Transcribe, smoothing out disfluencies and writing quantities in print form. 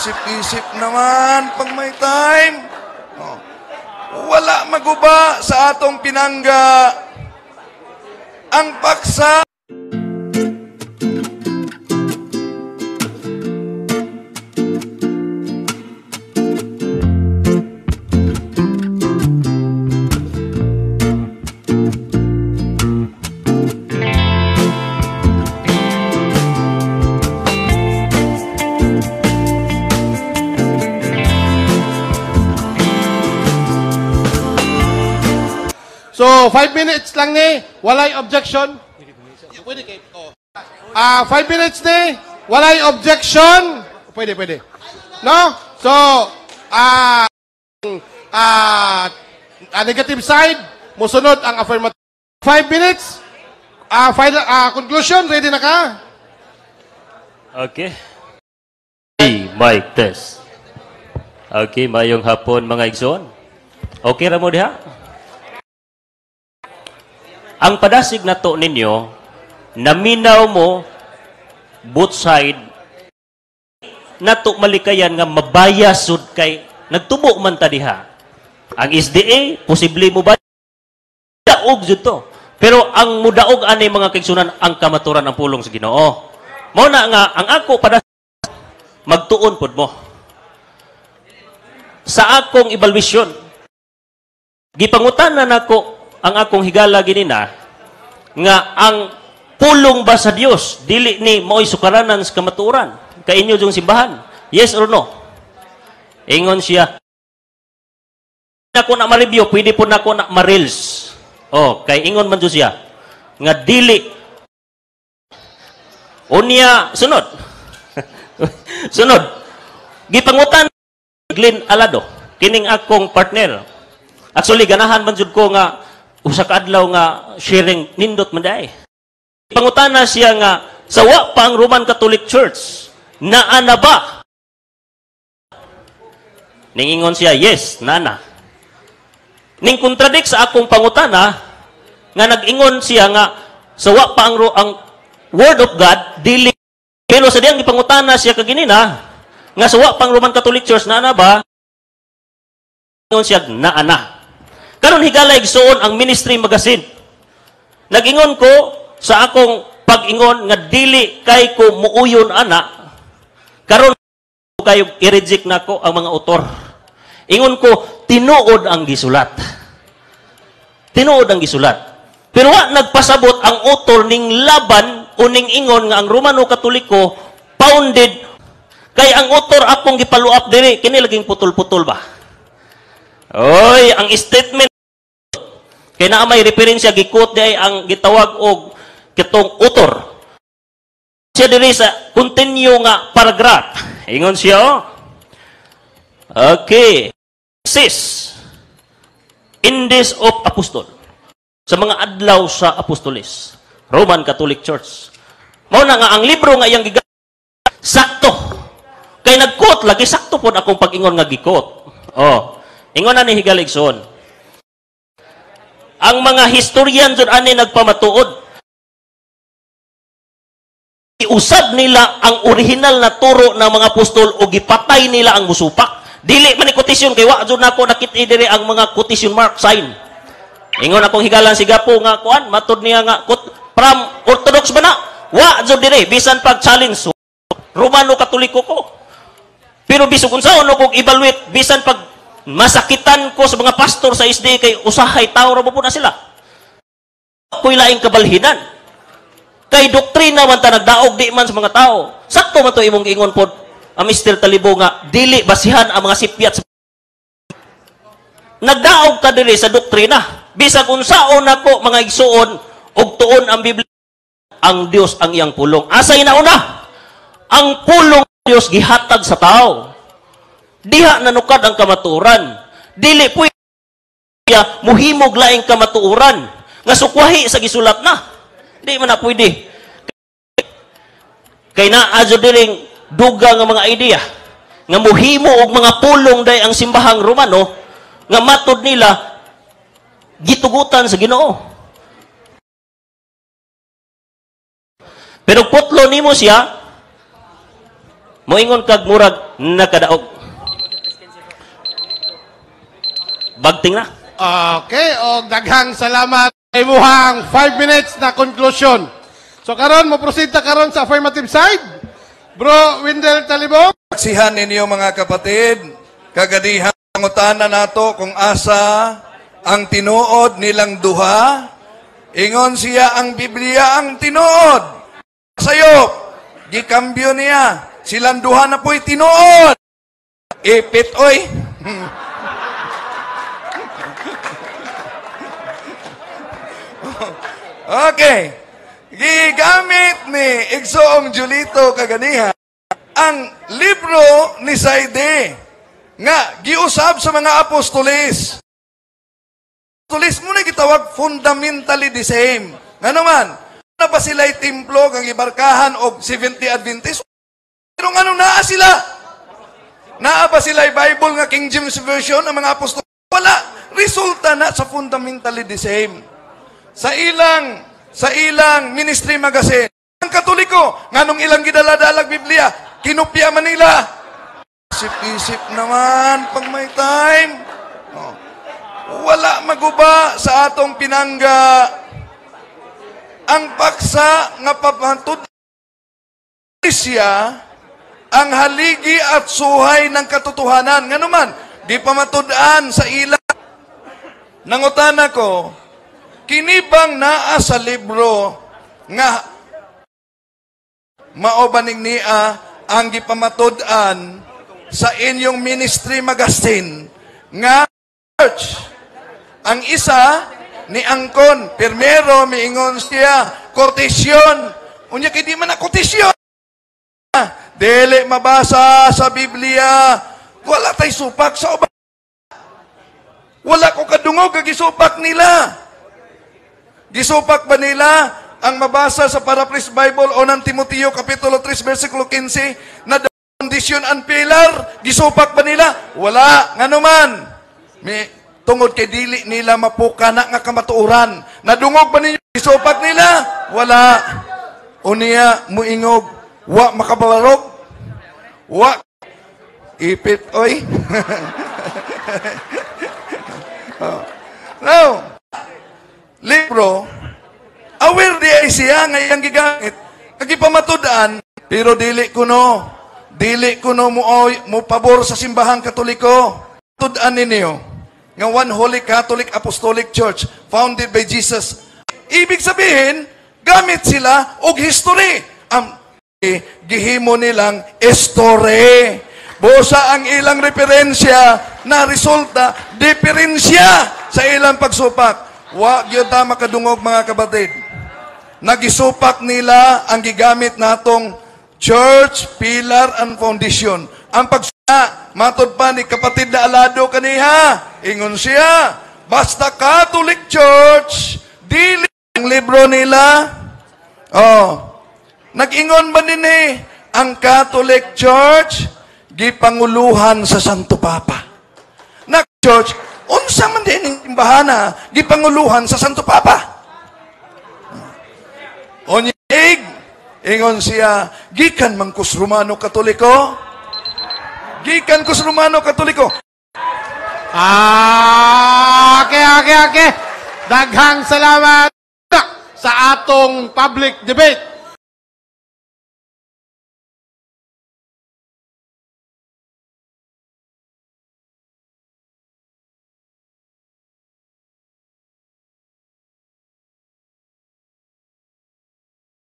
Isip-isip naman pag may time. Oh. Wala maguba sa atong pinangga. Ang paksa. So, 5 minutes lang ni, walay objection. Pwede kayo. 5 minutes ni, walay objection. Pwede. No? So, negative side, musunod ang affirmative. 5 minutes, final, conclusion, ready na ka? Okay. Mic test. Okay, mayong hapon mga igsoon. Okay ra mo diha? Ang padasig na to ninyo, naminaw mo, both side, na to malikayan nga mabayasod kay, nagtubo man ta diha. Ang SDA, posible mo ba? Daog jud to. Pero ang mudaog ani mga kaigsunan, ang kamaturan ng pulong sa Ginoo. Mao na nga, ang ako padasig, magtuon pod mo. Sa akong evaluation, gipangutan na nako, ang akong higala ginina nga ang pulong ba sa Dios dili ni mo'y sukaranan sa kamaturan kay inyo yung simbahan, yes or no? Ingon siya nako na ma-review, pwede po nako na ma-reels. Kay ingon man dyan siya nga dili unya sunod sunod gipangutan Glenn Alado kining akong partner. Actually ganahan man jud ko nga usa ka adlaw nga sharing nindot man day. Pangutana siya nga sawa pa ang Roman Catholic Church naa na ba? Ningingon siya, yes, nana. Ning kontradik sa akong pangutana nga nag-ingon siya nga sawa pa ang Word of God dili pero sa diyang ipangutana siya kaginina nga sawa pa ang Roman Catholic Church naa na ba? Ingon siya naa na. Karon higala igsuon ang Ministry Magazine. Nag-ingon ko sa akong pag-ingon nga dili kay ko muuyon ana. Karon kayo i-reject nako ang mga autor. Ingon ko tinuod ang gisulat. Tinuod ang gisulat. Pero wa nagpasabot ang autor ning laban o ning ingon nga ang Romano Katoliko founded kay ang autor akong gipaluap diri kini laging putol-putol ba. Oy, ang statement kay naa may referensya gikot di ay ang gitawag og kitong author. Siya diri sa continue nga paragraph. Ingon siya okay. Sis Indes of Apostol sa mga adlaw sa Apostoles, Roman Catholic Church. Mao na nga ang libro nga iyang sakto. Kay nagkot lagi sakto pod akong pag-ingon nga gikot. Ingon na ni higaligson. Ang mga historian jud ani nagpamatuod. Iusab nila ang original na turo ng mga apostol o gipatay nila ang musupak. Dili man ni quotation kay wa jud nako nakit-i diri ang mga quotation mark sign. Ingon akong higalan si Gapo nga kuan matud niya nga from Orthodox ba na? Wa jud diri bisan pag challenge Romano Katoliko ko. Pero bisag unsaon ko evaluate bisan pag masakitan ko sa mga pastor sa SD kay usahay tao ra po na sila. Ako'y laing kabalhinan. Kay doktrina man ta nagdaog di man sa mga tao. Sakto man to imong giingon pod ang Mr. Talibo nga dili basihan ang mga sipyat. Nagdaog ka diri sa doktrina. Bisag unsaon nako mga igsuon og tuon ang Biblia ang Dios ang iyang pulong. Asay na una? Ang pulong ng Dios gihatag sa tao. Diha nanukad ang kamaturan. Dili po muhimog laing kamatuoran nga sukwahi sa gisulat na. Di man na pwede. Kay naa jud diring duga nga mga idea nga muhimo og mga pulong day ang simbahang Romano nga matud nila gitugutan sa Ginoo. Pero putlo nimo siya moingon kag murag nakadaog. Bagting na. Okay, og daghang salamat. Imuhang 5 minutes na conclusion. So karon mo proceed ta karon sa affirmative side. Bro Windel Talibog. Saksihan ninyo mga kapatid, kagadihan pangutana nato kung asa ang tinuod nilang duha. Ingon siya ang Biblia ang tinuod. Sayop, gikambyo niya. Silang duha na po'y tinuod. Ipit, oy. Okay. Gigamit ni Igsoong Julito kaganiha ang libro ni Saide nga giusab sa mga apostolis. Apostolis muna gitawag fundamentally the same. Nga naman, na ba sila'y templo kang ibarkahan og 70 Adventist? Pero nga naa sila? Naa ba sila'y Bible nga King James Version ang mga apostolis? Wala. Resulta na sa fundamentally the same. Sa ilang ministry magazine, ang Katoliko, nganong ilang gidala-dalag Biblia, kinopya man nila. Isip-isip naman pag may time. Oh. Wala maguba sa atong pinangga. Ang paksa nga papantud siya ang haligi at suhay ng katotohanan. Nga naman, di pa matud-an sa ilang. Nangutana ko, kinibang naa sa libro nga maobaning niya ang gipamatod-an sa inyong ministry magazine nga church. Ang isa ni Angkon, primero miingon siya, kotisyon. Unya kay di man na kotisyon. Dili mabasa sa Biblia. Wala tay supak sa uban. Wala ko kadungog kag gisupak nila. Gisupak ba nila ang mabasa sa Paraphrase Bible o ng Timoteo Kapitulo 3 versikulo 15 na the foundation and pillar? Gisupak ba nila? Wala. Nga naman. Tungod kay dili nila mapuka na nga kamatuuran. Nadungog ba ninyo? Gisupak nila? Wala. Unya muingog. Wa makabarog. Wa. Ipit, oy. Now, libro, aware di ay siya ngayang gigamit. Nagipamatudan, pero dili ko no mo pabor sa simbahang Katoliko. Tudan ninyo, nga one holy Catholic Apostolic Church, founded by Jesus. Ibig sabihin, gamit sila og history. Ang gihimo nilang history. Busa ang ilang referensya na resulta, diferensya sa ilang pagsupak. Wa gyud ta makadungog mga kapatid. Nagisupak nila ang gigamit natong church, pillar, and foundation. Ang pagsupak, matod pa ni kapatid na alado kaniha. Ingon siya, basta Catholic Church, dili ang libro nila. Oh, nag-ingon ba din ang Catholic Church, gipanguluhan sa Santo Papa. Na church, unsa man din ang imbahana, gipanguluhan sa Santo Papa. Onyig, ingon siya, gikan man kus Romano Katoliko. Gikan kus Romano Katoliko. Okay. Daghang salamat sa atong public debate.